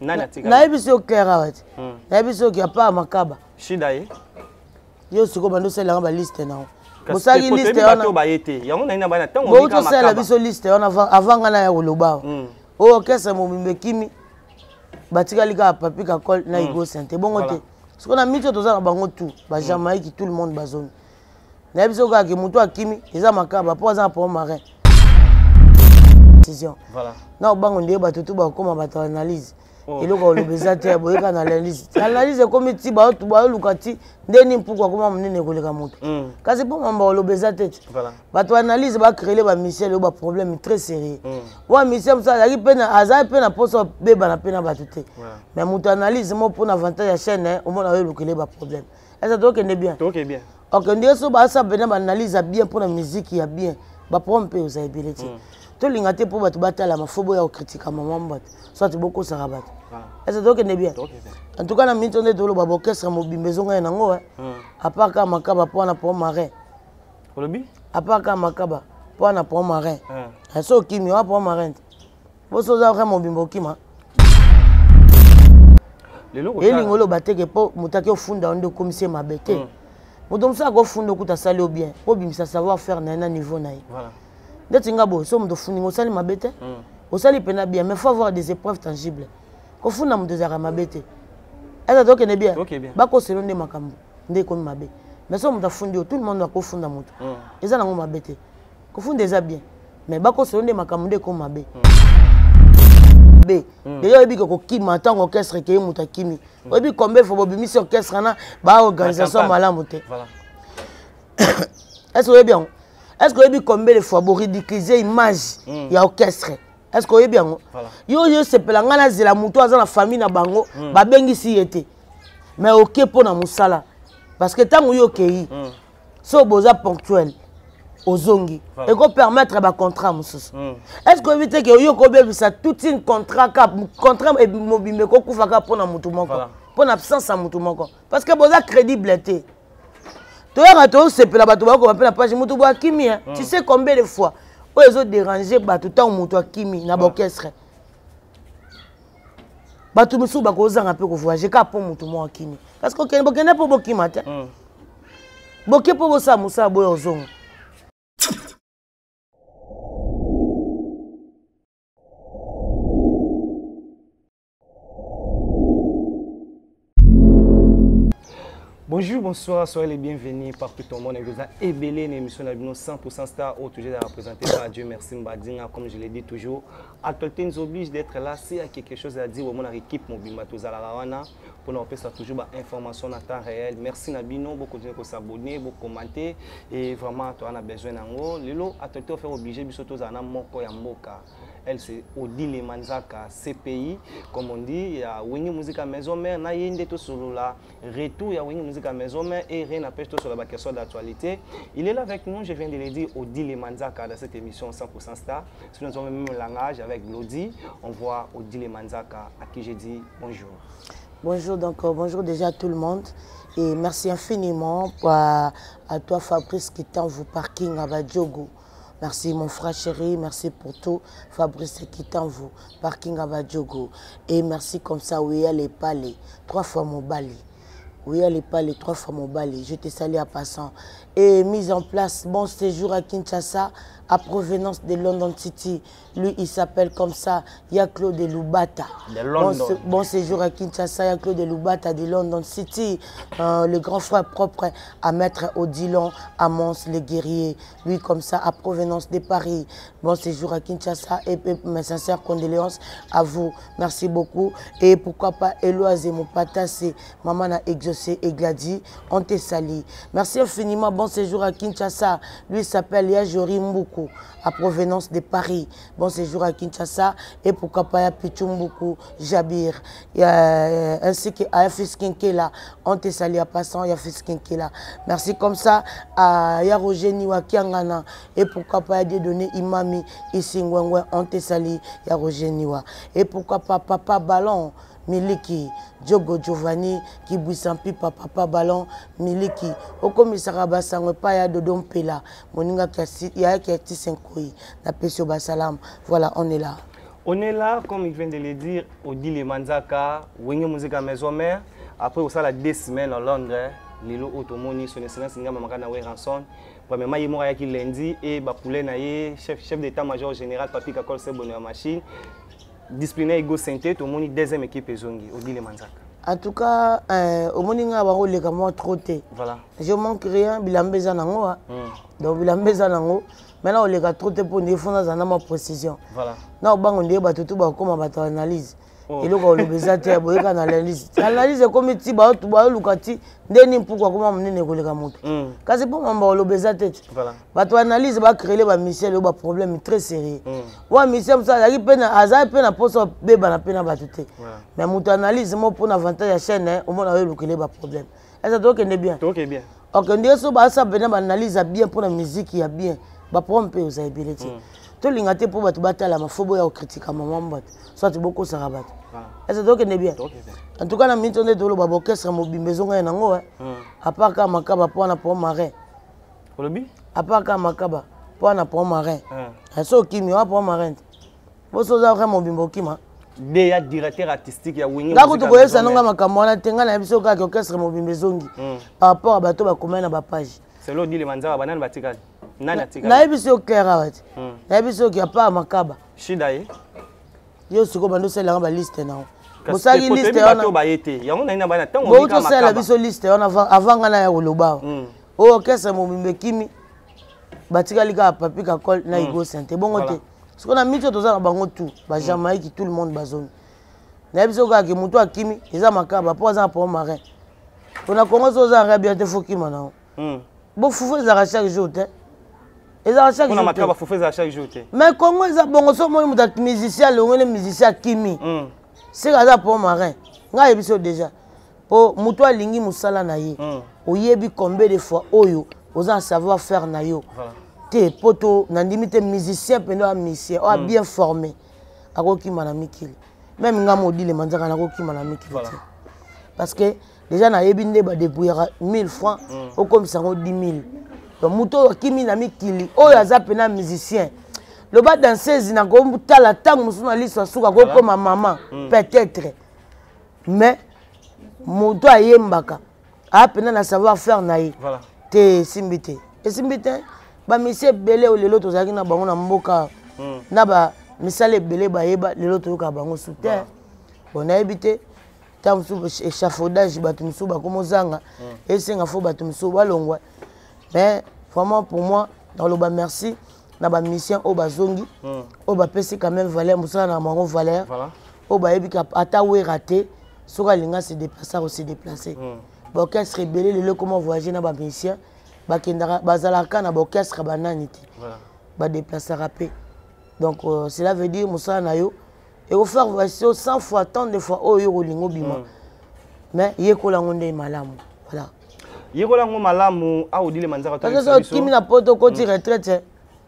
nayebi so clair awati nayebi so ki apa makaba shida ye yo siko bando sala ba liste na bosali liste wana bayete yango na ina bana tango bo to sala biso liste wana avant ngana ya koloba o kesa mobimbe kimi batikali ka papi ka col na igo santé bongo te siko na mito toza na bango tout ba Jamaïque tout le monde bazone nayebi so ka ki mutu akimi eza makaba po za po marin décision voilà na bango ndiye batutu ba koma bato analyse eloko lobeza te boyeka na analyse comme ti ba to ba lukati ndeni mpukwa koma munene koleka mutu kasi po mamba lobeza te voilà bato analyse ba créer ba Michel ba problème très sérieux wa Michel ça yaki pena aza pena poso beba na pena batuté mais mutu analyse mo pour avantage ya chaîne au moins na lokele ba problème est-ce que tu bien bien ok ndiye so ba ça pena ba analyse bien pour la musique ya bien ba pompe aux abilités to lingate pour bato batala mafobo ya critique maman bato soit beaucoup ça rabat est-ce que tu bien en tout cas na minute on est dolo ba orchestre mobimbezo nga nango à part ka makaba pour na pour marin olobi à part ka makaba pour na pour marin so kimi wa pour marin bo so za vraiment bimbo kima lelo ko elingolo bateke po mutaki ofunda onde komiser mabete muto msa ko funda kuta sali au bien po bimisa savoir faire na niveau na voilà Ndatinga bo so muto funingo sali mabete osali pena bien mais faut avoir des épreuves tangibles ko funda muto zara mabete est-ce que tu bien bako selonde makambo nde ko mabe mais so muto fundi tout le monde doit ko funda muto eza nango mabete ko funda eza bien mais bako selonde makambo nde ko mabe B déjà ebi ko kima tant orchestre ke muto kimi ebi kombe fo bobimisi orchestre na ba organisation malamu te voilà est-ce que bien est-ce que vous combien de fois vous ridiculisez l'image de l'orchestre? Est-ce que vous bien? Yo c'est pour la zela muto aza la famille na bango ba bengi si été. Mais OK pour na musala parce que tant yo kei so boza ponctuel ozongi et ko permettre ba contrat mususu. Est-ce que vous évitez que yo ko bebisa tout un contrat et mobimbe ko kufaka pour na mutu moko pour na absence à mutu moko parce que boza crédibilité. Tu sais combien de fois ils ont dérangé tout mutu akimi na orchestre. Batu musu ba koza un peu ko voyager ka po mutu mo akimi parce que bokene po bokima te. Boké po bosa musa boyo ozongo. Bonjour, bonsoir, soyez les bienvenus partout au monde. Vous avez ébélé une émission de 100% Star, toujours représentée par Dieu merci Mbadinga, comme je l'ai dit toujours. Actualité nous oblige d'être là. S'il y a quelque chose à dire, mon équipe Mobimba Tozalawana pour nous faire toujours l'information en temps réel. Merci Nabino, beaucoup de gens s'abonner, beaucoup commenter et vraiment tu en as besoin d'ango. Lelo actualité fait obligé biso tozana moko ya mboka. Elle c'est Odile Manzaka CPI comme on dit, il y a Winnie Musique à maison mère na yende to solo la retour il y a Winnie Musique à maison mère et rien n'empêche tout sur la question d'actualité. Il est là avec nous, je viens de le dire, Odile Manzaka dans cette émission 100% Star. Si nous avons le même langage avec Glody, on voit Odile Manzaka à qui je dis bonjour. Bonjour donc bonjour déjà à tout le monde et merci infiniment à toi Fabrice qui t'envoie parking à Badjogo. Merci mon frère chéri, merci pour tout. Fabrice qui t'envoie parking à Badjogo. Et merci comme ça, oui, elle est palais, 3 fois mon bali. Oui, elle est palais, 3 fois mon bali. Je te salue à passant. Et mise en place, bon séjour à Kinshasa, à provenance de London City. Lui, il s'appelle comme ça, Claude Lubata. Bon séjour à Kinshasa, Claude Lubata de London City. Le grand frère propre à Maître Odilon, à Mons, le guerrier. Lui, comme ça, à provenance de Paris. Bon séjour à Kinshasa et mes sincères condoléances à vous. Merci beaucoup. Et pourquoi pas Eloise et mon patassé, maman a exaucé et Glady, on te salue. Merci infiniment. Bon séjour à Kinshasa. Lui, il s'appelle Yajori Mboukou, à provenance de Paris. Bon séjour à Kinshasa et pourquoi pas à Pichumbuku, Jabir, ainsi qu'à Yafis Kinkela. On te salue à passant, Yafis Kinkela. Merci comme ça à Yaroger Niwa Kiangana et pourquoi pas à donner Imami Isingwengwe. On te salue, Yaroger Niwa. Et pourquoi pas Papa Ballon. Miliki, Diogo Giovanni, qui bouissampi papa ballon, Miliki, au commissariat Bassangwe, pas ya Dodon Pela, Moninga qui a Tisenkoi, la Pesio Bassalam. Voilà, on est là. On est là, comme il vient de le dire, au Dile Manzaka, Wenge Musique à Maison Mère. Après, on a 2 semaines en Londres. Lilo Otomoni, son excellence Nga Mamakana Ranson. Premièrement, il y a qui lundi et Bapoulé Naye, chef d'état-major général Papi Kakol Sebonne Machine. Disciplinaire Ego Sainté, tout le monde 2e équipe Zongi, au Dile Manzaka. En tout cas, au Moninga Baro les gamins trotté. Voilà. Je manque rien, Bilambeza Nango. Donc Bilambeza Nango. Maintenant, on les a trotté pour défendre dans ma précision. Voilà. Non, on est battu tout comme on analyse. Et là, on le besoin de analyse. L'analyse est comme si tu vas Lukati, deni pourquoi comment on est les gamins. Quand c'est pour moi, le besoin de voilà. Tu analyse, va créer les missiles, le problème très sérieux. Ouais, mission ça, il peine à peine à poser bébé na peine à battre. Mais mon analyse, moi pour l'avantage de la chaîne, au moins on a le problème. Est-ce que toi qui est bien? Toi qui est bien. Ok, on dit ça, ça peine analyse bien pour la musique qui est bien. Bah pour un peu aux habilités. Tout l'ingate pour battre la mafobie à critiquer à maman bat. Soit tu beaucoup ça rabat. Est-ce que toi qui est bien? En tout cas, la minute on est dans le orchestre mobile maison à nango. À part quand Makaba pour un pour marin. Pour le bi? À part quand Makaba pour un pour marin. Est-ce que Kimi va pour marin? Vous savez vraiment bimbo Kima. Déjà directeur artistique ya Wingi. Là, tu connais ça non nga makamwana tenga na biso ka orchestre mobile maison par rapport à bateau ba comment na ba page. C'est l'eau dit les manzara banane batikali. Na ebiso clair awati. Na ebiso ki apa Makaba. Shida ye. Yo siko bando sela ba liste na. Bosali liste on ba yete. Yango na ina bana tango bika Makaba. Bo to sela biso liste on avant nga na ya koloba. O orchestre mobile Kimi batikali ka Papi Kakol na Ego Sainté. Bongo te. Siko na mito toza na bango tout. Ba Jamaïque tout le monde bazoni. Na ebiso ka ki muto akimi eza Makaba po za pour marin. On a commencé aux arrêts bien te fokima na. Bon foufou za chaque jour te. Et ça chaque jour. On a Makaba foufou za chaque jour te. Mais comment ils a bon so mo muta musicien le musicien Kimi. C'est ça pour marin. Nga ebiso déjà. Po muto alingi musala na ye. Oyebi combien de fois oyo oza savoir faire na yo. Te poto na ndimite musicien pendo a musicien o bien formé. Akoki mana mikili. Même nga modile manzaka na koki mana mikili. Parce que déjà na yebinde ba débrouiller 1000 francs au comme ça 10 000. Donc muto Kimi na mikili oyo aza pena musicien. Le bas danseuse na ko mutala tangu musuna liso suka ko comme maman peut-être. Mais muto ayembaka a pena na savoir faire na ye. Voilà. Te simbité. Et simbité ba monsieur belé o lelo tozaki na bango na mboka. Na ba misale belé ba yeba lelo to ka bango soutien. On a évité tant échafaudage batumsu ba comme zanga et c'est un faux batumsu balongwa. Mais vraiment pour moi dans le bas merci na ba mission au bazongi au ba pesi quand même valeur musala na mango valeur au ba ebika ata we raté soka linga se déplacer ou se déplacer ba orchestre rebelle le comment voyager na ba mission ba kendara bazalaka na ba orchestre banani ti ba déplacer rapé donc cela veut dire musala na yo et au faire voici 100 fois tant de fois au yo lingo bima mais yekola ngonde malamu voilà yekola ngo malamu a odile manzaka to ça Kimi na poto koti retraite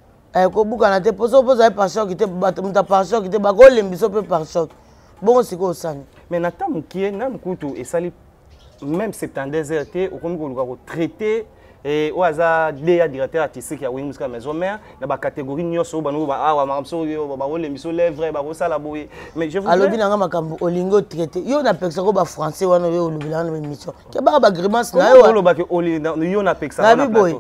ko buka na te poso poza par choc te batumta par choc te ba ko lembiso pe par choc bon siko sani mais na tamu ki na mkutu esali même 72 heures te okomi ko luka ko traiter et au hasard des directeurs artistiques ya Wingi Musique à Maison Mère na ba catégorie nyoso banu ba awa makamso yo ba ole miso lèvre ba sala boye mais je vous alobi na makambo olingo traité yo na peksa ko ba français wana yo olubila na émission ke ba grimace na yo lo ba ke oli yo na peksa na plateau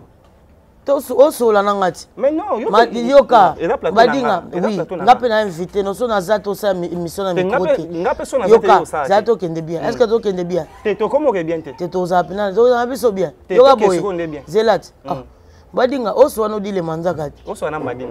to so la nangati mais non yo yoka badinga oui ngape na invité no so na zato sa émission na mikote ngape so na zato sa zato kende bien est-ce que to kende bien te to comment que bien te to za pena to na biso bien yoka boy zelat badinga oso wana odile manzaka oso wana badinga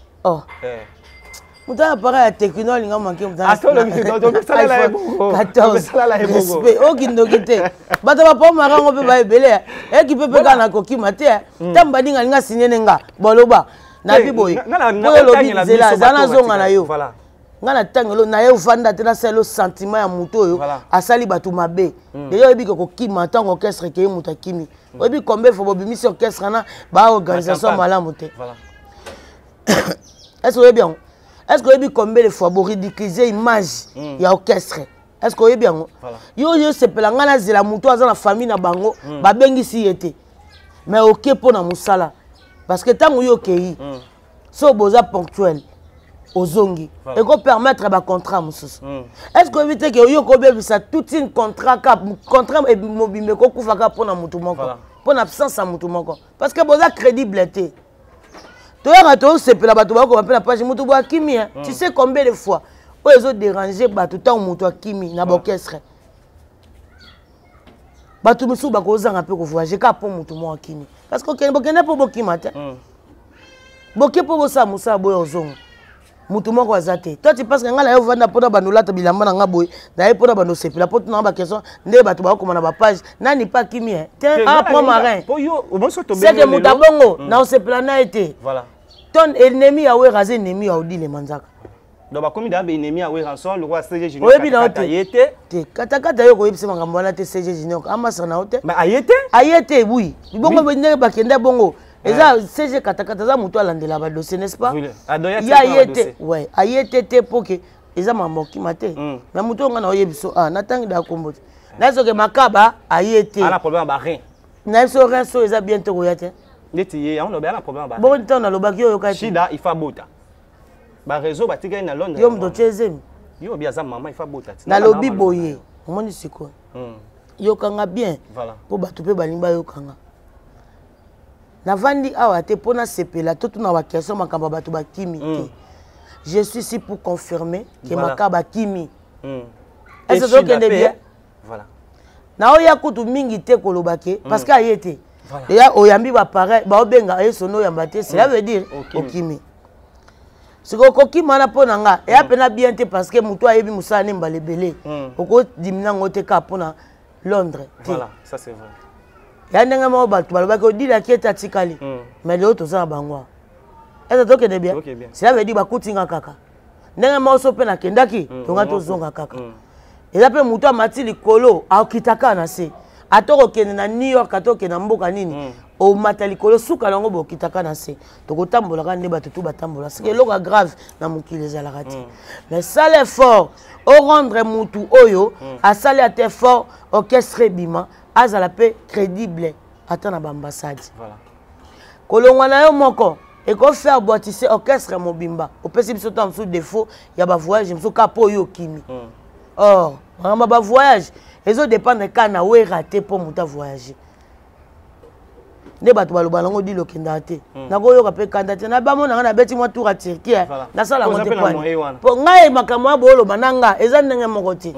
Muta para ya techno linga manke muta. Atolo to sala la ebo. 14 respect okindo kite. Bata ba po marango pe ba ebele. E ki pepe kana koki mate. Tamba dinga linga sinenenga boloba. Na biboy. Ko lobi zela zana zonga na yo. Voilà. Ngana tangelo na ye ufanda tena selo sentiment ya muto yo asali batu mabe. Deyo ebi ko kima tango orchestre ke muta kimi. Obi kombe fo bobimisi orchestre na ba organisation malamu te. Voilà. Est-ce que bien? Est-ce que vous avez combien de fois vous ridiculisez l'image de l'orchestre? Est-ce que vous avez bien? Yo c'est pour la moto dans la famille na bango, ba bengi si été. Mais OK pour na musala. Parce que tant que yo okay, so boza ponctuel. ozongi et ko permettre ba contrat mususu est-ce que éviter que yo ko bebisa toute une contrat et mobimbe ko kufaka pona mutu moko pona absence à mutu moko parce que boza crédibilité to ya to sepela bato ba ko ba pena page mutu ba kimi tu sais combien de fois o ezo déranger bato tant mutu akimi na orchestre bato musu ba ko zanga pe ko voyager ka po mutu mo akimi parce que ken bokene po bokima te boke po bosa musa boyo ozonga mutu moko azate toi tu penses que ngala yo vanda pona banolata bilamba na ngaboy na ye pona bano sepela po tuna ba question nde bato ba ko na ba page nani pas kimi tiens apprends marin c'est que muta bongo na sepela na été voilà ton ennemi a we raser ennemi a odile manzaka donc ba komi da be ennemi a we ranson le roi CG Junior kata yete te kata yo ko yebise makambo wana te CG Junior amasa na hote mais ayete oui bongo be ba kenda bongo eza CG katakata za mutu alandela ba dossier n'est-ce pas ya yete ouais ayete te poke eza mamoki mate na mutu nga na oyebiso na tangi da kombo na soke makaba ayete ana problème ba rien na so reso eza bientôt ko yate neti ye on lobe ana problème ba bon temps na lobaki yo ka shida ifa bota ba réseau ba tika na Londres yo mdo chezemi yo bia za mama ifa bota na lobi boye omoni siko yo kanga bien voilà po bato pe balimba yo kanga Navandi awa te pona sepela tout na ba question makamba bato ba kimi te. Je suis ici pour confirmer que makaba kimi. Est-ce que vous bien? Voilà. Na oya kutu mingi te kolobake parce que ayete. Et ya oyambi ba pareil ba obenga esono yamba te cela veut dire okimi. Ce que kokima na pona nga et apena bien te parce que muto ayebi musala ne mbalebele. Oko dimina ngote ka pona Londres. Voilà, ça c'est vrai. Ya ndenge mo bato balobaki odila kieta tikali mais le autres ça bangwa est-ce que tu es bien cela veut dire bakutinga kaka ndenge mo so pe na kendaki tonga to zonga kaka et là pe muto amati likolo akitaka na se atoko kende na New York atoko na mboka nini o matali kolo suka lango bo kitaka na se to kotambola ka nde bato tu batambola c'est que loka grave na mukile za la rati mais ça l'effort au rendre mutu oyo a sali at effort orchestre bima azala pe crédible ata na ambassade voilà kolongwa na yo moko et ko faire boitisser orchestre mobimba opesi biso tam sous défaut ya ba voyage biso ka po yo kimi or ba voyage ezo dépendre ka na we raté pour muta voyager ne bato baloba nango di lokenda te na ko yo ka pe kanda te na ba mona na beti mwa tour à Turquie na sala ngo te po ngai makamwa bolo bananga eza ndenge moko te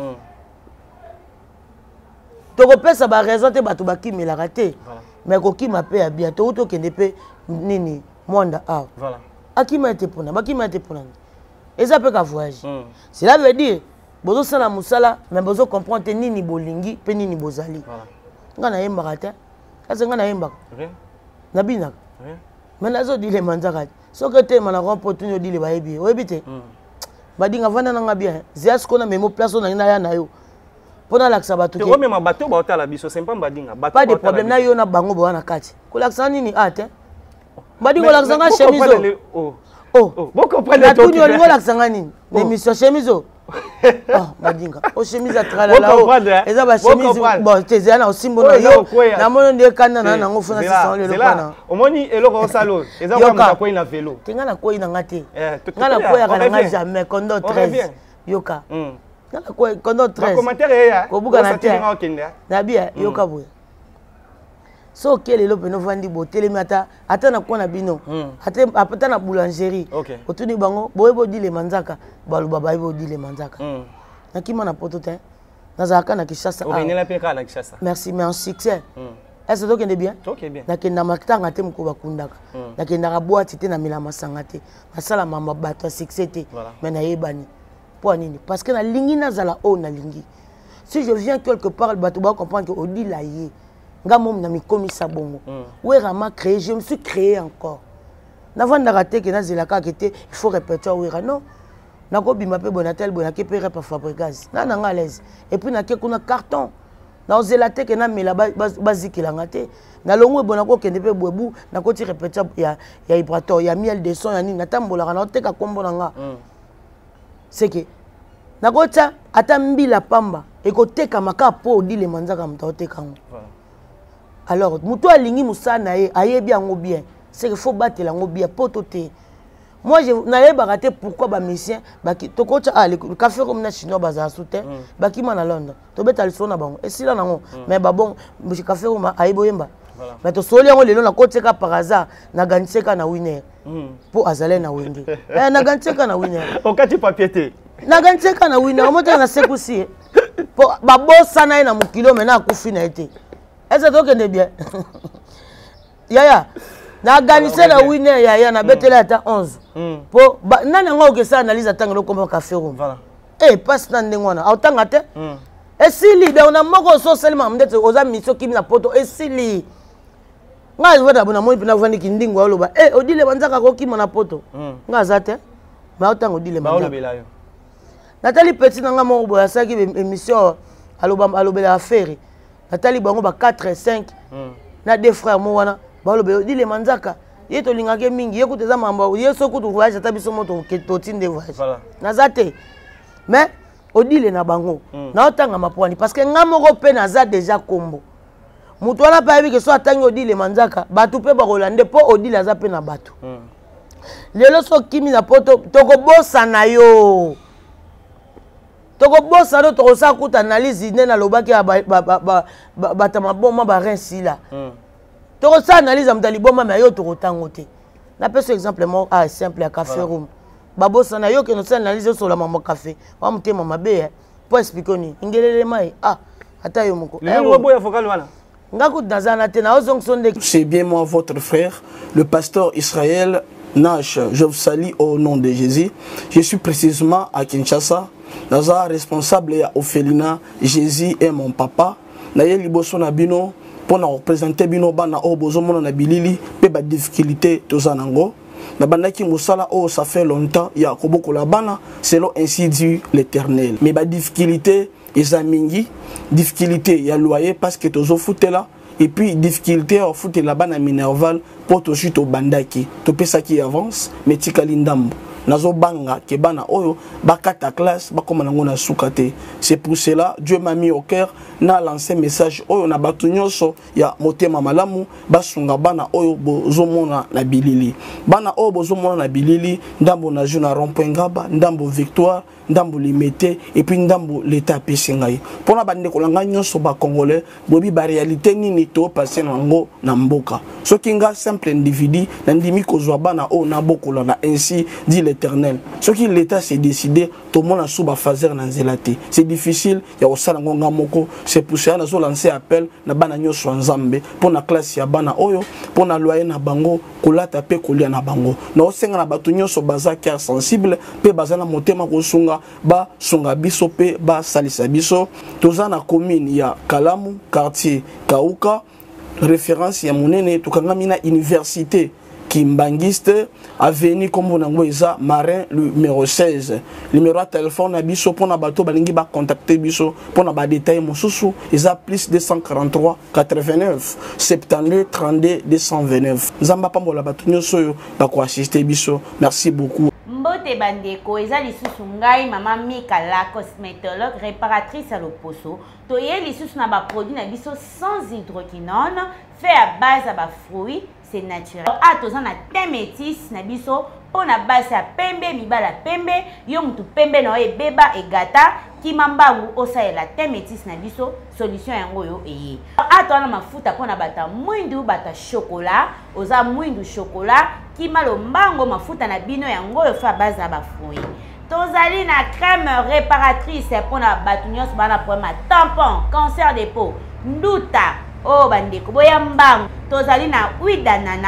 toko pesa ba raison te bato bakimela raté mais kokima pe ya bien to to kende pe nini monde a voilà akima te pona bakima te pona eza pe ka voyage cela veut dire bozo sala musala mais bozo comprendre nini bolingi pe nini bozali nga na yemba raté asa nga na yemba na bina mais nazo dile manzaka soki te mana opportunité dile ba yebi oyebite badinga vana nga bien zias kona memo place na ina ya na yo pona laksa bato ke même bato ba otala biso c'est pas badinga bato pas de problème na yo na bango bo na kati ko laksa nini ate badingo laksa nga chemise oh boko prendre la tunyo lingo laksa nga nini l'émission chemise badinga o chemise atrala la o eza ba chemise bon tezia na osimbo na yo na mono ndie kanda na nango fona 600 lelo pana omoni eloko osalo eza kwa mta ko ina vélo tinga na ko ina ngate nga na ko ya kana jamais kondo 13 yoka nana ko kondo 13 commentaire ya ko buka na te na bia yoka boye so kele lo peno vandi bo telemi ata na ko na bino ata na boulangerie otuni bango boye bo dile manzaka balu baba bo dile manzaka na kima na poto te na zaka na Kishasa obenela pe ka na Kishasa merci mais en succès est-ce que tu bien na kenda makitanga te mko bakundaka na kenda ka boîte te na mila masanga te na sala mama bato succès te mais na yebani pour nini parce que na lingi na zala o na lingi si je viens quelque part bato ba comprendre que odi la yé nga mom na mi komisa bongo ouais rama créé je me suis créé encore na vanda raté que na zela ka kete il faut répéter ouais non na ko bima pe bonatel bonake pe repa fabricage na nga à l'aise et puis na ke kuna carton na zela te que na mela bazikila ngate na longo bonako kende pe boebu na ko ti répéter ya vibrato ya miel de son ya ni na tambola na teka kombo na nga c'est que nakota ata mbila pamba ekoteka maka po odile manzaka mutoteka ngo alors muto alingi musana ye ayebi yango bien c'est que faut battre yango bien poto te Moi, je n'avais pas raté pourquoi les Messiens, le café comme les Chinois, bazar soutien, qui m'en à Londres. Tu bête à l'issue na bango. Et si là non, mais bon, le café comme à Iboyemba. Mais tu sois là, on a côté par hasard, na ganseka na winner. Pour azalé na winner. Na ganseka na winner. Au cas tu papier. Na ganseka na winner. On monte na sekusi. Pour babosa na ina mukilo maintenant akufi na été. Est-ce que tu es bien? Yaya. Na ganise na winner yaya na betela ata 11. Po nani ngo ke sa analyse atanga lo comme café room. Voilà. Eh passe na ndengwana. Autanga te. Et si li on a moko so seulement mdete oza mission kimi na poto et si li. Nga zvoda bona moi pina vandi kindingo aloba. Eh odile banzaka ko kimi na poto. Nga zate. Ma otanga odile banzaka. Ba yo. Nathalie Petit nanga mo boya saki émission alobela affaire. Nathalie bango ba 4 et 5. Na deux frères mo wana. Balobe dit les manzaka yeto lingake mingi yekuteza mambo yeso kutu voyage tabiso moto ketotine de voyage nazate mais odile na bango na otanga mapwani parce que ngamoko pe naza déjà kombo mutu wana pa yebi ke so atangi odile manzaka batu pe ba rolande po odile aza pe na batu lelo so kimi na poto toko bossa na yo toko bossa no toko sa kuta analyse ne na lobaki ba maboma ba rinci là tu as analyse à Mdaliboma, mais tu as un exemple simple à café room. Babo Sanayo qui nous analyse sur la maman café. On m'a maman bé pour expliquer ni. Ingélé mai attends yo moko. C'est bien moi votre frère, le pasteur Israël Nash. Je vous salue au nom de Jésus. Je suis précisément à Kinshasa. Naza responsable à Ophelina. Jésus est mon papa. Naye liboso na bino. Pour nous représenter bino bana o bozomona na bilili pe ba difficulté tozanango na bandaki musala o ça fait longtemps ya koboko la bana selon ainsi dit l'Éternel mais ba difficulté ezamingi difficulté ya loyer parce que tozo futela et puis difficulté au foot la bana minerval pour to chute au bandaki to pesa qui avance mais tikali ndambo nazo banga ke bana oyo bakata classe bakoma nango na sukate. C'est pour cela Dieu m'a mis au cœur na lancé message oyo na batu nyonso ya motema malamu basunga bana oyo bozomona na bilili bana oyo bozomona na bilili ndambo na juna rond-point Ngaba ndambo Victoire ndambo Limité et puis ndambo l'état pesingai pona bande kolanga nyonso ba congolais bobi ba réalité nini to passer nango na mboka soki nga simple individu na ndimi kozwa bana oyo na bokola na ainsi dit l'Éternel soki l'état s'est décidé tout le monde a sous ba fazer na nzelate c'est difficile ya osala ngonga moko c'est pour ça nazo lancer appel na bana nyonso nzambe pona classe ya bana oyo pona loyer na bango kolata pe kolia na bango na osenga na batu nyonso baza cœur sensible pe baza na motema kosunga ba sunga biso pe ba salisa biso toza na commune ya Kalamu quartier Kauka référence ya monene tukangami na université Kimbangiste avenue comme Eza Marin numéro 16 numéro de téléphone na biso pona bato balingi ba contacter biso pona ba détail mosusu eza plus 243 89 72 32 229 nzamba pambola bato nyoso yo ba ko assister biso merci beaucoup. Mbote bandeko eza lisusu ngai mama Mika la cosmétologue réparatrice à l'Oposo toye lisusu na ba produit na biso sans hydroquinone fait à base à ba fruits c'est naturel. Ah tozana thé métis na biso pona base ya pembe mibala pembe yo mutu pembe na ebeba egata kimambangu osaela thé métis na biso solution yango yo eye. Ah tozana mafuta pona bata mwindu bata chocolat oza mwindu chocolat kimalo mbango mafuta na bino yango yo fa base ya ba fruits. Tozali na crème réparatrice pona batu nyonso bana problème tampon cancer des peaux nduta oh bandeko boya mbango tozali na huile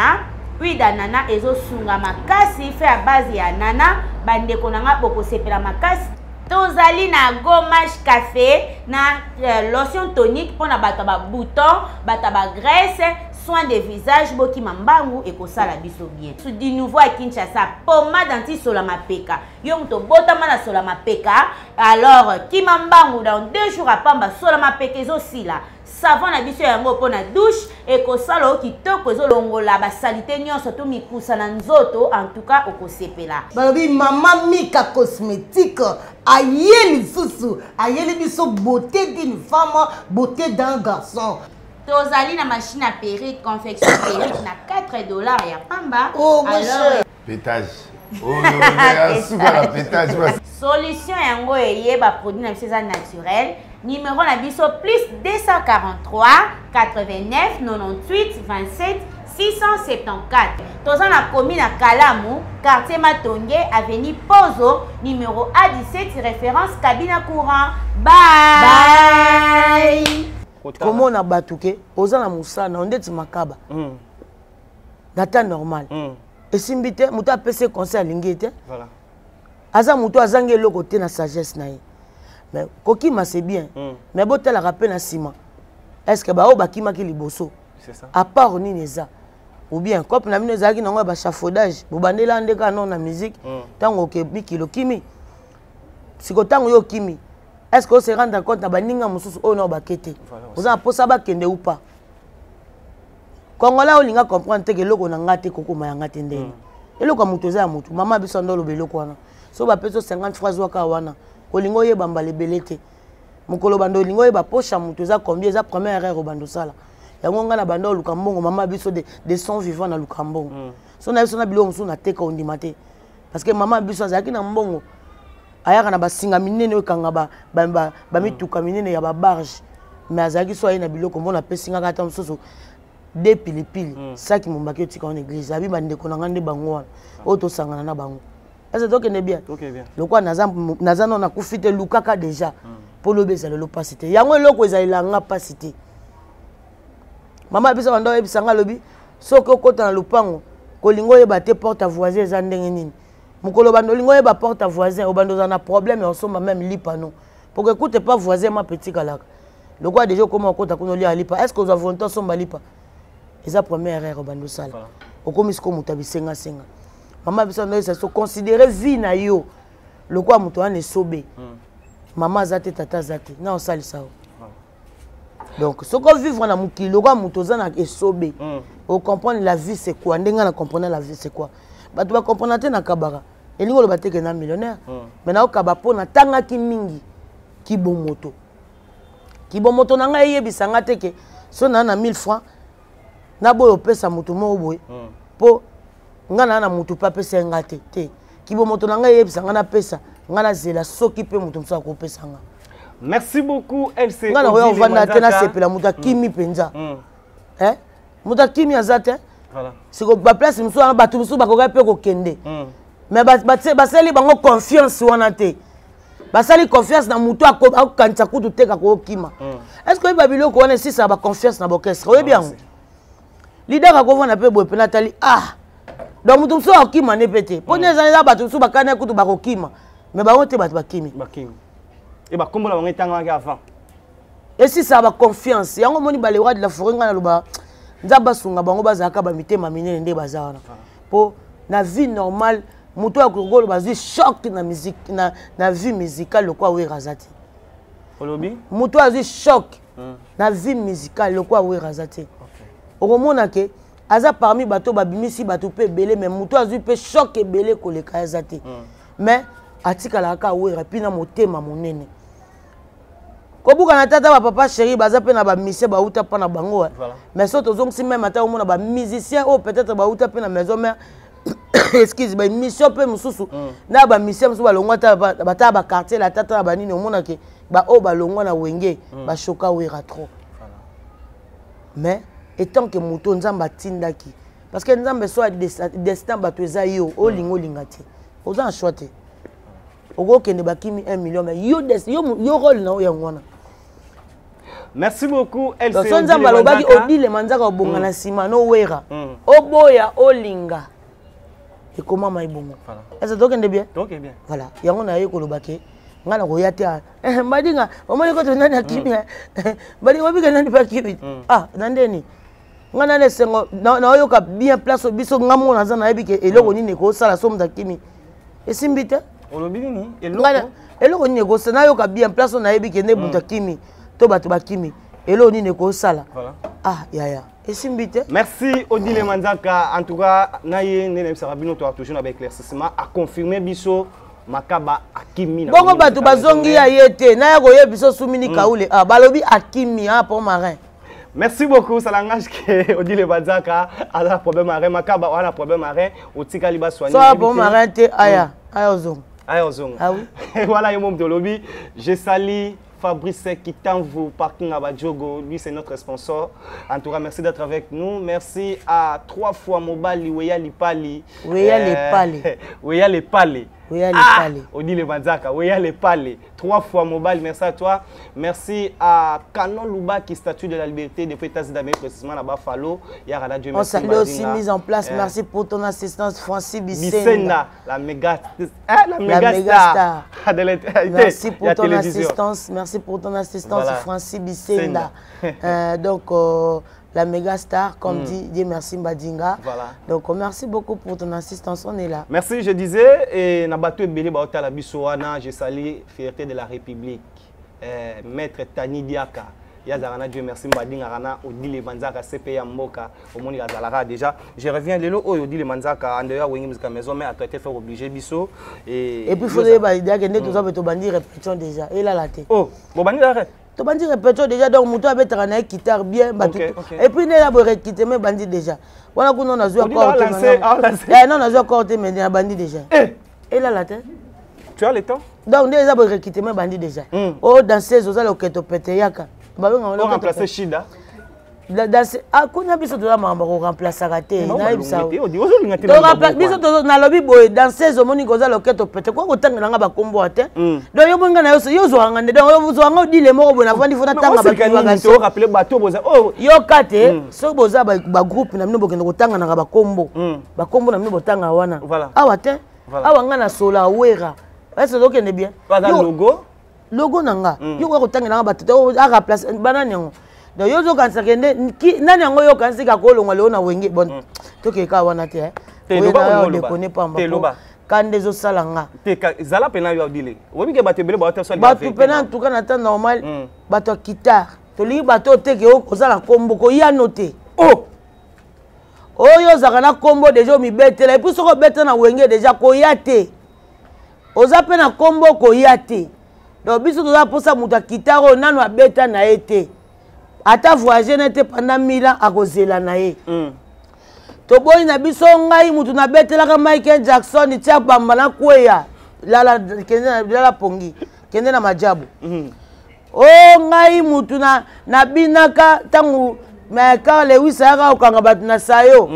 d'ananas ezosunga makasi fait à base ya nana bandeko nanga bokosepela makasi tozali na gommage café na lotion tonique pona bato ba bouton bato ba graisse soin de visage boki mambangu ekosala biso bien su di nouveau à Kinshasa pommade anti-solama peka yo muto botama na solama peka alors kimambangu dans 2 jours apamba solama peka ezosila savon na biso yango pona douche ekosala okitoko ezolongola basalite nyonso to mikusa na nzoto en tout cas okosepela balobi mama Mika cosmétique ayeli susu ayeli biso beauté d'une femme beauté d'un garçon. Tozali na machine à perruque confection perruque na $4 ya pamba. Oh alors pétage Solution yango eye ba produit na biso naturel. Numéro na biso plus 243 89 98 27 674. Toza na commune à Kalamu, quartier Matonge, avenue Pozo, numéro A17, référence cabine courant. Bye. Comment on a battué? Oza na musana, on dit makaba. Data normal. Et si mbite, muta PC conseil à l'ingété. Voilà. Aza muto azange le côté na sagesse na. Mais kokima c'est bien. Mais bote la rappel na sima. Est-ce que ba o bakima ki liboso? C'est ça. À part ni neza. Ou bien comme na mino zaki na ba chafaudage, bobandela ndeka non na musique, tango ke mikilo kimi. Siko tango yo kimi. Est-ce que on se rend compte na baninga mususu o na bakete? Vous en posa ba kende ou pas? Kongola olinga comprendre que loko na ngate koko ma ngate ndeni. Eloko mutoza ya mutu, mama biso ndolo beloko wana. So ba peso 50 francs waka wana. Kolingo ye bamba lebelete. Mukolo bando lingo ye ba pocha mutoza combien za première erreur bando sala. Yango nga na bando lukambongo mama biso de son vivant na lukambongo. So na biso na bilo musu na teka ondimate. Parce que mama biso azaki na mbongo. Ayaka na basinga minene okanga ba mituka minene ya ba barge. Mais azaki so na biloko mbona pesinga kata mususu de pilipili. Ça qui m'embaki otika en église. Abi bande ko na ngande bango wana. Oto sangana na bango. Est-ce que tu es bien? Ok, bien. Le quoi naza non a kufite lukaka déjà. Pour le baiser l'opacité. Yango loko ezali nga pasité. Mama bisa bando ebisanga lobi. Soko kota na lupango. Kolingo yeba te porte voisin eza ndenge nini. Mukolo bando lingo yeba porte voisin obando za na problème et on somba même lipa non. Pour que écoute pas voisin ma petit kalaka. Le quoi déjà comment kota kuno li lipa. Est-ce que vous avez volonté somba lipa? Eza première erreur obando sala. Okomisko mutabisenga senga. Maman bisa no ça se considérer vie na yo. Le quoi muto ane sobe. Maman zate tata zate. Na on sali ça. Donc ce qu'on vivre na mukili le quoi muto za na esobe. On comprendre la vie c'est quoi. Ndenga na comprendre la vie c'est quoi. Ba tu va comprendre te na kabara. Elingo lo bateke na millionnaire. Mais na okaba pona tanga ki mingi ki bon moto. Ki bon moto na nga yebisa nga teke so na 1000 francs. Na boyo pesa muto mo boy. Po ngana na mutu pa pesa ngate te kibo moto na ngai yebisa ngana pesa ngana zela soki pe mutu msa ko pesa nga. Merci beaucoup LC. Ngana oyo vanda te na sepela mutu kimi penza. Mutu kimi azate. Voilà. Siko ba place mso na batu mso ba ko ga pe ko kende. Mais basali bango confiance wana te. Basali confiance na mutu akanisa kutu te ka ko kima. Est-ce que babilo ko wana si ça ba confiance na bokestre? Oui bien. Leader a ko vona pe bo pe Nathalie donc mutu mso akima ne pete po ne za batu mso bakana kutu bakokima mais ba wote batu bakimi et ba kombola bango tanga avant et si ça ba confiance yango moni ba le roi de la forêt ngana loba nzaba sunga bango bazaka ba mitema minene nde bazana po na vie normale mutu akugolo bazwi choc na musique na vie musicale le quoi we razati olobi mutu azwi choc na vie musicale le quoi we razati okomona ke aza parmi bato babimisi bato pe belé mais muto azui pe choc belé koleka azate mais atikala ka wera pina motema monene kobuka na tata ba papa chéri baza pe na ba mission ba uta pa na bango mais so tozong si même ata omona ba musicien o peut-être ba uta pe na maison mère excuse ba mission pe mususu na ba mission mususu ba longwa ta ba quartier la tata ba nini omona ke ba o ba longwa na wenge ba choka wera trop mais et tant que moto nzamba tindaki parce que nzamba soit destin bato eza yo olingo lingati oza choité oko kende bakimi 1 million mais yo rôle na yangwana. Merci beaucoup LC. So nzamba lobaki odile manzaka obonga na sima no wera oboya olinga et comment maibongo est-ce que tu bien? OK bien. Voilà yango na yeko lobaki ngana ko yate mbadinga omoni ko to nani akimi mbadi wabika nani pa kimi nandeni ngana ne sengo na oyoka bien place biso ngamo na za na yebike eloko nini ko sala somme dakimi esimbite olobi nini eloko nini ko sala yoka bien place na yebike ne butakimi to bato bakimi eloko nini ko sala ya esimbite. Merci Odile Manzaka en tout cas naye ne sabino to toujours avec éclaircissement à confirmer biso makaba akimi na bongo bato bazongi ya yete na ya koye biso sumini kaule balobi akimi pour marin. Merci beaucoup, ça l'engage que Odile Banzaka a un problème à rien, Makaba a un problème à rien, au Tika Liba soigné. Soit bon marin, aya, ozong. Aya ozong. Ah oui. Voilà, il y a mon lobby. Je salue Fabrice Kitanvu, Parking Abadjogo, lui c'est notre sponsor. En tout cas, merci d'être avec nous. Merci à 3 fois Mobali, Weya Lipali. Weya Lipali. Weya Lipali. Weya Lipali. Odile Banzaka, Weya Lipali. 3 fois Mobali, merci à toi. Merci à Canon Luba qui statue de la liberté depuis États-Unis d'Amérique, précisément à Buffalo. On salue aussi mise en place. Merci pour ton assistance, Francis Bissenda. La méga star. Merci pour ton assistance. Merci pour ton assistance, voilà. Francis Bissenda. Donc, la méga star, comme dit Dieu merci Mbadinga. Voilà. Donc, merci beaucoup pour ton assistance. On est là. Merci, je disais, et Nabato Ebele Baota la Bissouana, je salue Fierté de la République, Maître Tani Diaka. Yazarana, Dieu merci Mbadinga Rana, Odile Manzaka, CPA Mboka, au monde Yazalara déjà. Je reviens de l'eau, Odile Manzaka, en dehors, Wengi Musica Maison, mais à traiter, faire obliger Bisso. Et puis, il faudrait dire que nous avons bandi répétition déjà. Et là, la tête. Oh, bon, bandi arrête. Tu bandi répétition déjà, donc Moutou avait travaillé guitare bien. Et puis, nous avons réquitté, mais bandi déjà. Voilà qu'on a joué encore. Non, on a joué encore, mais il y a bandi déjà. Et là, la tête. Tu as le temps? Donc, nous avons réquitté, mais bandi déjà. Oh, dans ces eaux, le keto pété yaka. On remplace Shida. Ah, qu'on a besoin de la maman pour remplacer raté. Non, dans ces hommes, on a le keto pété. Quoi, autant que l'on a combo à terre. Donc, on a aussi, yo dit les mots, on a vendu pour attendre rappeler bateau. Yo kate, so boza ba groupe na mino bokendo kotanga na ba combo. Ba combo na mino botanga wana. Ah wate. Ah wanga na sola wera. Est-ce que c'est bien? Pas dans logo. Logo nanga yo ko tangela nga batete a remplacer banani ngo donc yo zo kanisa kende nani ngo yo kanisa ka kolongwa leo na wenge bon to ke ka wana te te loba ne connais pas te loba kande zo salanga te zala pena yo dile obi ke batebele ba hotel ba tu pena en tout cas na temps normal bato guitare to li bato te ke o zala kombo ko ya noter oh yo zakana kombo déjà mi betela et puis soko betela na wenge déjà ko yate oza pena kombo ko yate. Donc, si tu as posé mon guitare, on a bêta na été. Ata voyager n'était pendant 1000 ans à cause de la naïe. To boy na biso ngai mutu na bêta la Michael Jackson, il tient bambala kweya. La pongi. Kende na majabu. Oh ngai mutu na binaka tangu mais quand les 8 ans au kanga na sayo.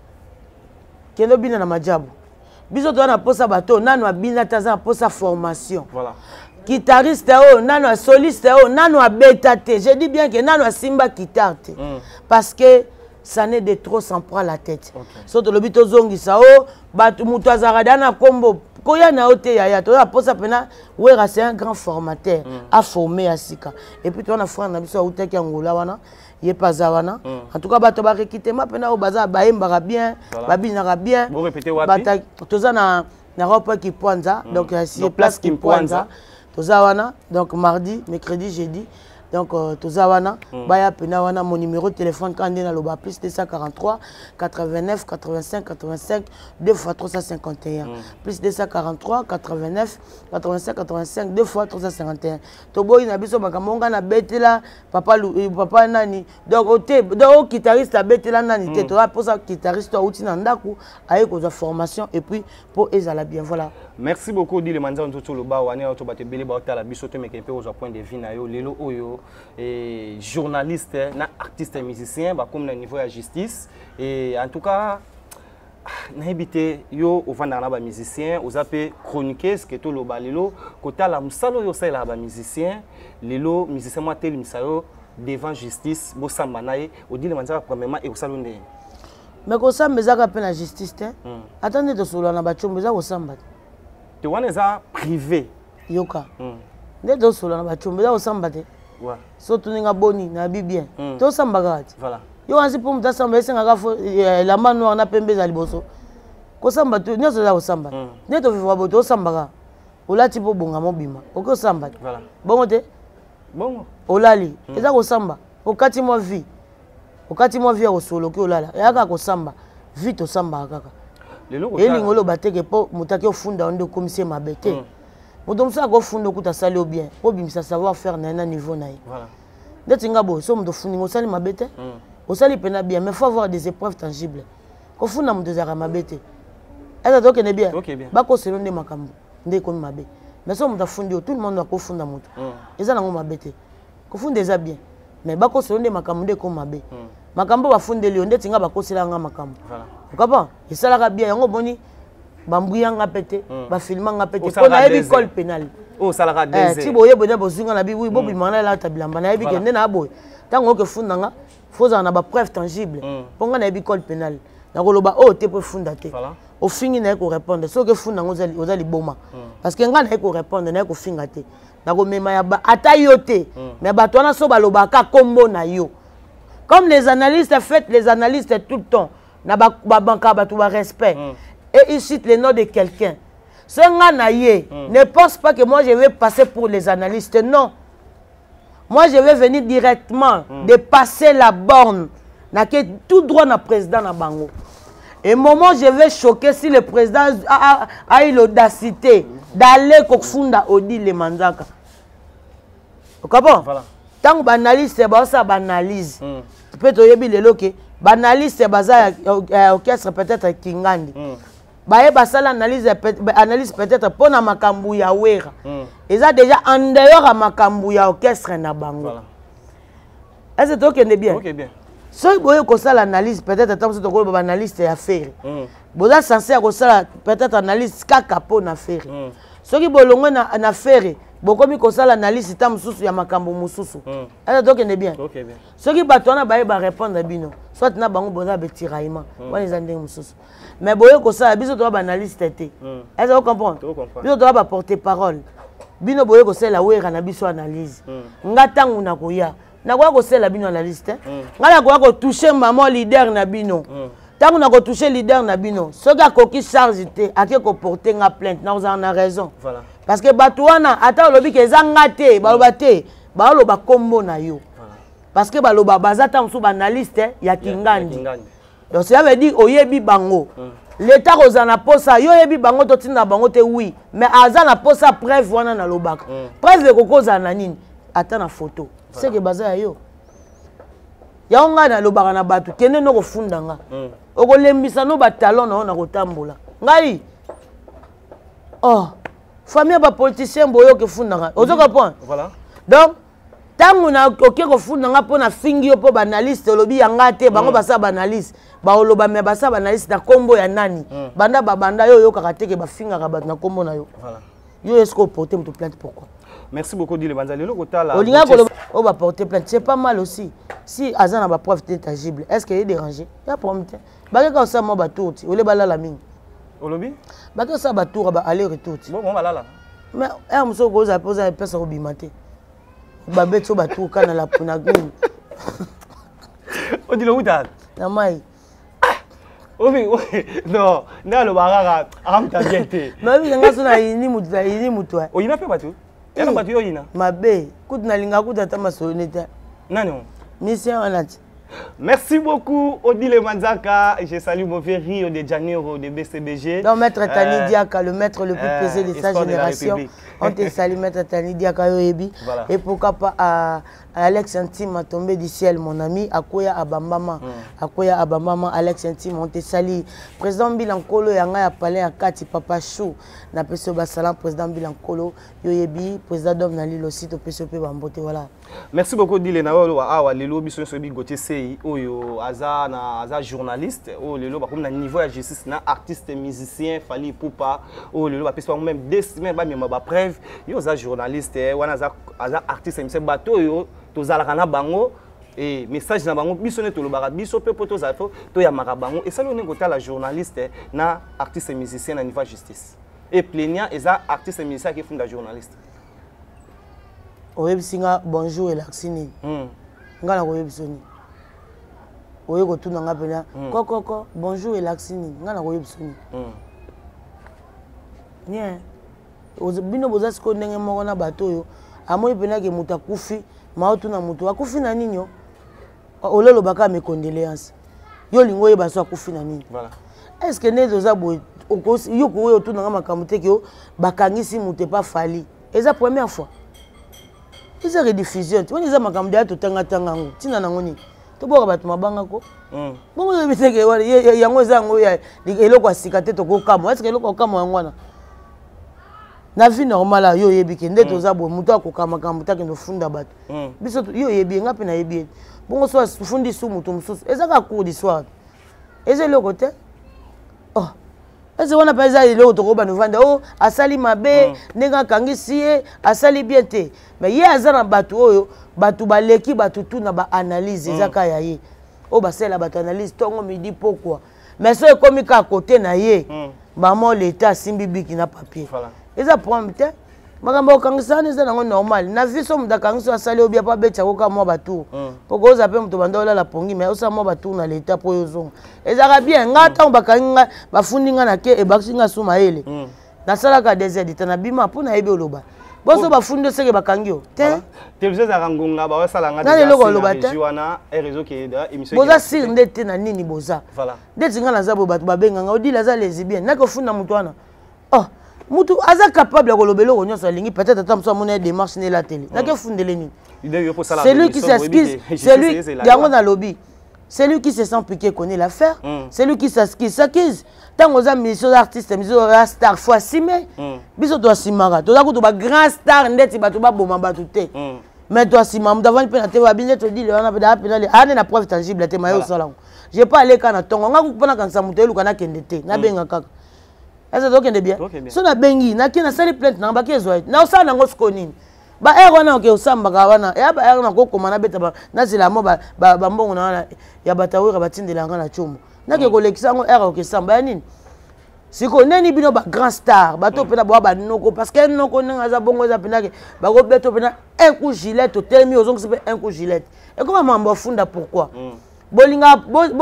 Kendo bina na majabu. Biso to na posa bato nanu abina taza posa formation. Voilà. Guitariste nano soliste nano bêta te. Je dis bien que nano simba guitare te. Parce que ça n'est de trop s'en prend la tête. Surtout le bito zongi ça batu mutu azaradana kombo koya na ote ya to posa pena wera c'est un grand formateur a formé à Sika. Et puis on a frère na biso utaki angola wana ye pazawana. En tout cas bato ba rekitema pena o baza baemba bien, babina bien. Vous répétez wapi? Bata toza na ropa qui poinza donc c'est place qui poinza. Tozawana, donc mardi, mercredi, jeudi. Donc, Tozawana, Baya Penawana, mon numéro de téléphone, quand on est dans le bas, plus 243 89 85 85 2 fois 351. Plus 243 89 85 85 2 fois 351. Tobo inabiso bakamonga na betela, papa nani. Donc, au guitariste la betela nani. Tu as pour ça guitariste au outil nandaku, avec la formation et puis pour ezala bien. Voilà. Merci beaucoup, dit le manza on tout le bas, on est autobaté belé baota la bisote mais qui peut aux point de vue na yo lelo oyo et journaliste na artiste et musicien bah comme na niveau de justice et en tout cas na habité yo au vendre na ba musicien aux appelé chroniquer ce que tout le bas lelo côté la musalo yo c'est là ba musicien lelo musicien moi tel musalo devant justice bo samba naé au dit le manza premièrement et au salon de mais ko samba za ka pe na justice te attendez de solo na ba chombo za ko samba tu vois les arts privés yoka ne do solo na ba chombo za ko samba te ouais surtout ninga boni na bi bien to samba gati voilà yo ansi pour muta samba esenga ka fo la mano na pembe za liboso ko samba to nyoso za ko samba ne to vivwa boto samba ka olati po bonga mobima oko samba voilà bongo te bongo olali eza ko samba okati mo vie au solo ki olala yaka ko samba vie to samba kaka elingo lo bateke po mutaki ofunda onde komisie mabete moto musa ko funda kuta sali bien po bimisa savoir faire na niveau na ye voilà ndeti nga boye so moto fundi osali mabe te osali pena bien mais faut avoir des épreuves tangibles kofunda moto ezalaka mabe te eza tokende bien bakoselo nde makambo nde ekomi mabe mais so moto afundi yo tout le monde akofunda moto eza nango mabe te kofunda eza bien mais bakoselo nde makambo nde ekomi mabe makambo bafundeli yo ndeti nga bakosela nga makambo okapa esalaka bien yango boni bambuyanga pete bafilmanga pete mpo nayebi cole pénal ti boyebo nde bozinga na biwi bobimana elata bilamba nayebi ke nde na boye ntango okefunda nga fozala na bapreuve tangible mpo nga nayebi cole pénal nakoloba oyo te mpo efunda te ofingi naye korépondre soki efunda nga oza liboma parce que nga naye korépondre naye kofinga te nakomema ya ata yo te mais bato wana so balobaka kombo na yo comme les analystes faites les analystes tout le temps na babanka bato respect et ils citent le nom de quelqu'un. Ce ne pense pas que moi je vais passer pour les analystes. Non. Moi je vais venir directement de passer la borne. Tout droit na président na bango. Et au moment où je vais choquer si le président a eu l'audacité d'aller kokfunda Odi le Manzaka. Vous comprenez? Tant que analyste ça analyse. Peut-être yebi lelo ke analyste baza orchestre peut-être Kingandi. Baye basala analyse peut-être pour na makambu ya wera. Ils ont déjà en dehors à makambu ya orchestre na bango. Est-ce que tu es bien? OK bien. Si vous avez l'analyse peut-être tant que vous analyste ya faire. Vous êtes censé avoir peut-être analyse kaka pour na faire. Ceux qui bolongo na faire, beaucoup mi kosala analyse tam mususu ya makambu mususu. Est-ce que tu es bien? OK bien. Ceux qui batona baye ba répondre bino. Soit na bango boza be tiraillement. Wana ezande mususu. Mais boye ko ça biso to ba analyste te. Est-ce que vous comprenez? Biso to ba porter parole. Bino boye ko ça la wera na biso analyse. Ngatangu na koya. Na kwa ko ça la bino analyste. Ngala kwa ko toucher maman leader na bino. Tangu na ko toucher leader na bino. Soka ko ki charge te ake ko porter nga plainte. Na on a raison. Voilà. Parce que bato wana ata lobi ke zanga te, baloba te, baloba kombo na yo. Parce que baloba bazata msu ba analyste ya Kingandi. Donc ça veut dire oyebi bango. L'état ozana posa yo yebi bango to tinda bango te oui, mais azana posa preuve wana na lobaka. Preuve ko kozana nini? Ata na photo. C'est que baza yo. Ya onga na lobaka na bato kende no kofunda nga. Okolembisa no ba talon na kotambola. Ngai. Oh, famille ba politicien boyo ke funda nga. Ozo comprendre? Voilà. Donc tangu na oke kofunda nga pona fingi yo po ba analyste lobi yanga te bango basa ba analyste. Ba oloba me basa ba analyste na kombo ya nani? Banda babanda yo yo kakateke ba finga ka bat na kombo na yo. Voilà. Yo est-ce qu'on porter me plainte pourquoi? Merci beaucoup Dile Banzali le kotala. Olinga ko on va porter plainte, c'est pas mal aussi. Si azana ba preuve tangible, est-ce qu'il est dérangé? Ya problème. Ba ka ça mo ba tout, ole bala la mingi. Olobi? Ba ka ça ba tour ba aller retour. Bon on va là. Mais un muso ko za poser pesa ko bimate. Ba beto ba tour kana la puna gni. Odilo uta. Na mai. Oui, non, le barara, amta biente. Ma vie nga sona ini mutu. O ina pe batu? Ena batu yo ina. Mabe, kutu na linga kutu ata masoneta. Nani on? Mission anati. Merci beaucoup Odile Manzaka. Je salue mon vieux Rio de Janeiro de BCBG. Donc Maître Tani Diaka, le maître le plus pesé de sa génération. On te salue Maître Tani Diaka Yoebi. Et pourquoi pas à Alex Intime tombé du ciel mon ami. Akoya Abamama. Akoya Abamama Alex Intime on te salue. Président Bilankolo yanga ya palais à Kati Papa Chou. Na peso basalam président Bilankolo Yoebi président Dom Nali aussi to peso pe bambote voilà. Merci beaucoup Odile na wa lelo biso so bi gote oyo aza journaliste o lelo ba comme na niveau ya justice na artiste musicien Fally Ipupa o lelo ba pesa même des semaines ba mema ba preuve yo za journaliste wana aza artiste musicien bato yo to zalaka na bango et message na bango biso ne to lobaka biso pe poto za fo to ya makabango et ça le ngo la journaliste na artiste musicien na niveau justice et plaignant eza artiste musicien qui funda journaliste Oyebisinga bonjour Elaxini ngala koyebisoni oye ko tuna nga pena koko bonjour Elaxini ngala koyebisoni nie bino bozasi ko ndenge moko na bato yo amoi pena ke muta kufi ma otuna mutu akufi na nini yo olelo baka me condoléances yo lingo ye baso akufi na nini voilà est-ce que nezo za boy yo ko yo tuna nga makamute ke yo bakangisi mutu pas Fally eza première fois eza rediffusion tu eza makambo ya totanga tanga ngo tina nango ni to boka bato mabanga ko bongo biteke yango eza ngo ya eloko asika te to ko kamo est-ce que eloko kamo yango na vie normale yo yebike nde toza bo muto akokama kambo take no funda bato biso yo yebi nga pe na yebi bongo so fundi su muto mususu eza ka cours d'histoire eza eloko te oh eza wana pa eza eloko to ko ba no vanda oh asali mabe ndenga kangisi ye asali bien te mais ye aza na bato oyo bato baleki bato tu na ba analyse eza ka ya ye o basela bato analyse tongo midi pourquoi mais so ekomi ka côté na ye maman l'état simbi biki na papier eza problème te makambo okangisa eza nango normal na vie so muda kangisa asali obia pa betcha ko ka mo bato poko oza pe muto banda ola la pongi mais osa mo bato na l'état po yozonga eza ka bien ngata bakanginga bafundinga na ke e bakinga suma ele na sala ka des edita na bima po na yebe oloba boso bafundi seke bakangio te télévision za rangonga ba wasala nga na loko oloba te wana réseau qui émission boza sir ndete na nini boza voilà ndete nga na zabo bato babenganga odila za lesbienne na ko funda muto wana oh mutu aza capable de lobelo ko nyonso alingi peut-être ata mso amona démarche ne la télé na ke fundele nini c'est lui qui s'excuse c'est lui yango na lobby c'est lui qui se sent piqué connaît l'affaire c'est lui qui s'accuse tant aux mission d'artiste mission star fois simé biso to simara to ko to ba grand star ndeti bato ba boma bato te mais toi simama mutavani pe na te ba bine to dit le wana pe da pe na na preuve tangible te mayo sala j'ai pas aller kana tongo nga kupona kansa mutelu kana kende te na benga kaka est-ce que bien so na bengi na kina sali plainte na ba kezo na osala nango skonini ba wana ke osamba ka wana ya ba na ko komana beta ba na zila mo ba mbongo na wana ya batawira batindela nga na chumo na ke kolekisa ngo era ke samba ya nini siko neni bino ba grand star bato pena ba noko parce que noko nga za bongo za pena ke ba ko beto pena un coup gilet to termi ozongo c'est un coup gilet et comment mambo funda pourquoi bolinga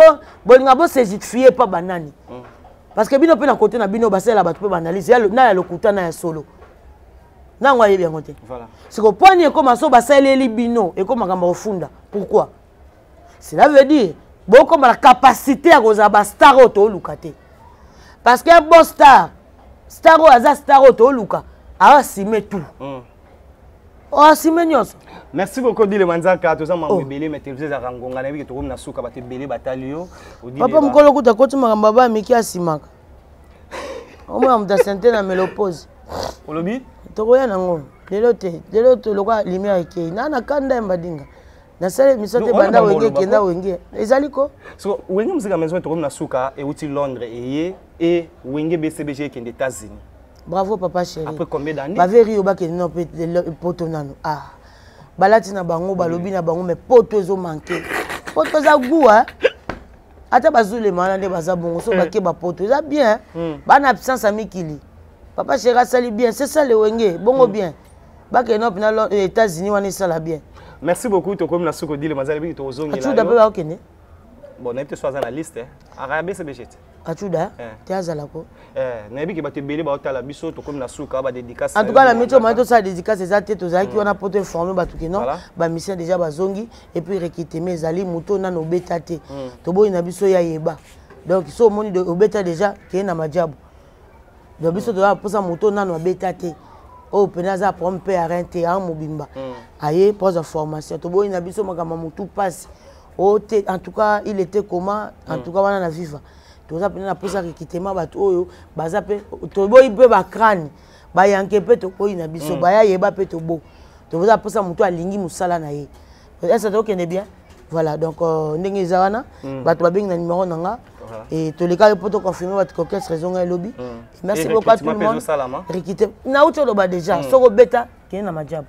bo se justifier pas banani parce que bino pe na côté na bino basela bato pe banaliser na ya lokuta na ya solo na ngwa yebi yango te voilà c'est que point ni comme so baseleli bino et comme makamba ofunda pourquoi cela veut dire beaucoup la capacité à koza ba star auto lukate parce que bon star aza star auto luka a simé tout oh simé nyos. Merci beaucoup Dile Manzaka to za mambele mais télévision za rangonga na bi to na suka ba te belé batalio papa mukolo kuta koti makamba ba miki asimaka omo muta sente na melopause olobi to koya nango lelo to lokwa lumière ke na kanda mbadinga na sale misote banda wenge kenda wenge ezaliko so wenge muzika maison to na suka e uti Londres et wenge BCBG qui est aux États-Unis. Bravo papa chéri. Après combien d'années? Baveri oba ke no poto nano ah balati na bango balobi na bango mais poto ezo manquer poto za goût hein ata bazule mana nde baza bongo so bake ba poto za bien bana absence à mikili papa chéri sali bien c'est ça le wenge bongo bien bake no pina États-Unis wana sala bien. Merci beaucoup to comme na suko Dile Manzaka to ozongi la. Achu dabe ba okene. Bon na ite so za na liste arabe se bejet. Achu da te azala ko. Na yebi ke ba te belé ba otala biso to comme na suka ba dédicace. En tout cas la météo ma to ça dédicace za te to za ki wana poto informer ba tout que non ba mission déjà bazongi et puis rekite mes ali muto na no beta te. To boyi na biso ya yeba. Donc so moni de obeta déjà ke na majabu. Donc biso to pour ça muto na no beta te. Oh penaza pompe arrêté en mobimba aye pose de formation to boyi na biso makama mutu passe oh en tout cas il était comment en tout cas wana na viva to za pena pour ça kitement bato oyo baza pe to boyi pe ba crâne ba yanke pe to boyi na biso ba ya yeba pe to bo to za pour ça mutu alingi musala na ye est-ce que okene bien voilà donc ndenge zawana bato babengi na numéro nanga et tous les cas pour te confirmer votre coquette raison et lobby merci beaucoup à tout le monde réquité na autre loba déjà soko beta qui est na majab.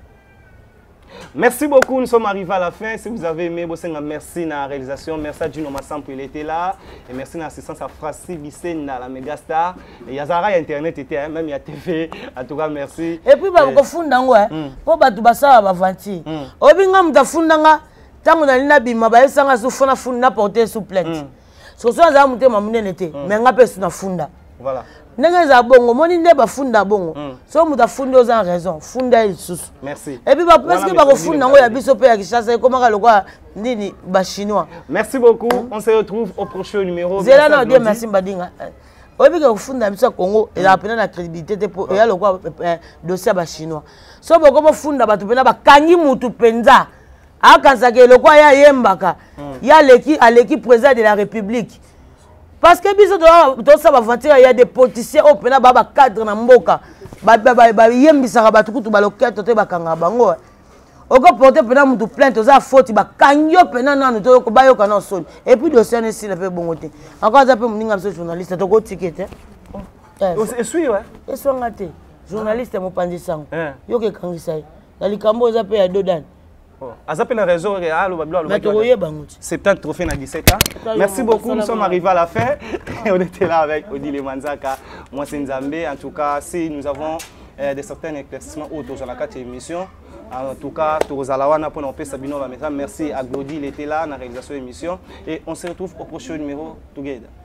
Merci beaucoup, nous sommes arrivés à la fin. Si vous avez aimé, merci à la réalisation, merci à Gino Massamp pour il était là, et merci à l'assistance à Frassi Vicenne, la méga star. Et Yazara Internet était même il y a TV. En tout cas, merci. Et puis bah vous fondez ouais, pour bah tout ça va vanti. Obinga mta fondanga, tant on a l'inabima bah ça nga soufona funda porter sous plainte. So so za mute mamune te, mais nga pesu na funda. Voilà. Ndenge za bongo moni nde ba funda bongo. So muta funda oza raison, funda isusu. Merci. Et puis bah parce que ba ko funda ngo ya biso pe ya Kishasa comment ka lokwa nini ba chinois. Merci beaucoup. On se retrouve au prochain numéro. Zela na bien merci mbadinga. oyebi ke kofunda biso ya Congo ezala pena na crédibilité te po eya lokwa dossier ba chinois so boko bofunda bato pena bakangi mutu penza akansaka eloko ya yembaka ya aleki président de la République parce que biso tosala bavanture ya des politiciens oyo pena baa bacadre na mboka bayembisaka bato kutu baloketo te bakanga bango oko porter pena mutu plainte oza faute bakangi yo pena nanu to bayoka na soni et puis dossier ne sila pe bongo te encore za pe muninga biso journaliste toko ticket esui ouais eswanga te journaliste mopanzi sango yo ke kangisa na likambo za pe ya dodan aza pe na réseau alo bablo alo 70 trophées na 17 ans. Merci beaucoup, nous sommes arrivés à la fin. On était là avec Odile Manzaka, moi c'est Nzambe. En tout cas, si nous avons des certains éclaircissements autour de la 4e émission, en tout cas, Torozalawana pour nous faire Sabino. Merci à Glody, il était là dans la réalisation de l'émission. Et on se retrouve au prochain numéro together.